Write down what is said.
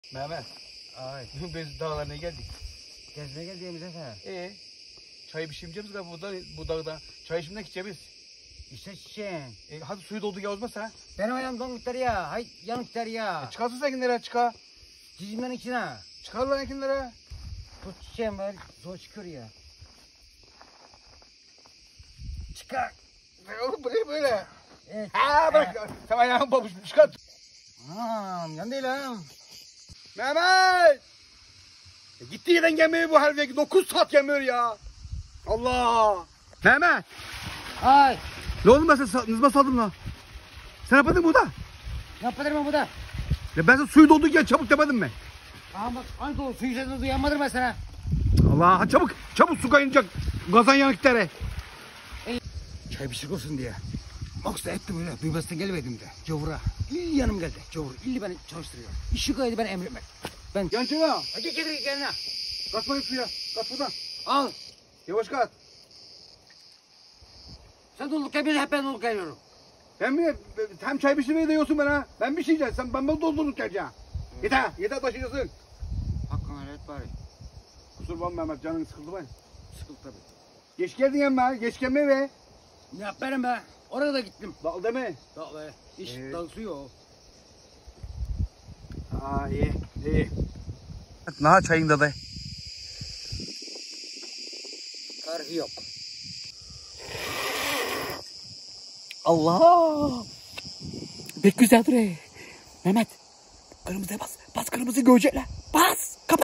Mehmet. Ay. Biz dağlarına geldik. Gezmeye geldiğimiz efendim. Çay pişireceğiz bu dağda. Çay içimden içeceğiz. İşte çiçeğin. Hadi suyu doldu yavuzma sen. Benim ayağım donuklar ya. Hay yanıklar ya. Çıkarsın sen kimlere çıkar. Cicimlerin içine. Çıkar lan kimlere. Tut çiçeğim var. Zor çıkıyor ya. Çıkar. Oğlum bu ne böyle? Evet. Ha bırak. Sen ayağın babuş çıkar. Anam yan değil ha. Mehmet. Gitti yerden gelmiyor bu herif. 9 saat gelmiyor ya. Allah. Mehmet. Ay. Ne oldu ben sana nızma saldım lan. Sen yapadın burada. Ne yapalım ben burada? Ya ben sana suyu doldu gel çabuk demedim mi? Aha bak hangi doğru suyu sesini duyanmadım ben sana. Allah hadi çabuk su kaynayacak. Gazan yanıkları. Çay pişik olsun diye. Maksa ettim öyle. Duymazsan gelmedim de. Cavura. İlli yanım geldi. Cavur. İlli beni çalıştırıyor. İşi kaydı ben emretmek. Ben. Yancıma. Hadi getir kendine. Katmayın suya. Kat buradan. Al. Yavaş kat. Sen doluluk gel hep ben doluluk geliyorum. Ben mi? Hem çay pişirmeyi de yiyorsun bana. Ben bir şey yiyeceğim. Sen ben doldurduk geleceğim. Yeter taşıyasın. Hakkını helal et bari. Kusur bakma Mehmet canın sıkıldı ben. Sıkıldı tabii. Geç geldin ama geç gelme be. Ne yaparım be? Oraya da gittim. Dal deme. Dağ be. İş dağ suyu o. İyi. Naha çayında da. Karı yok. Allah! Pek güzel duruyor. Mehmet, kırmızıya bas. Bas kırmızı görecekler. Bas!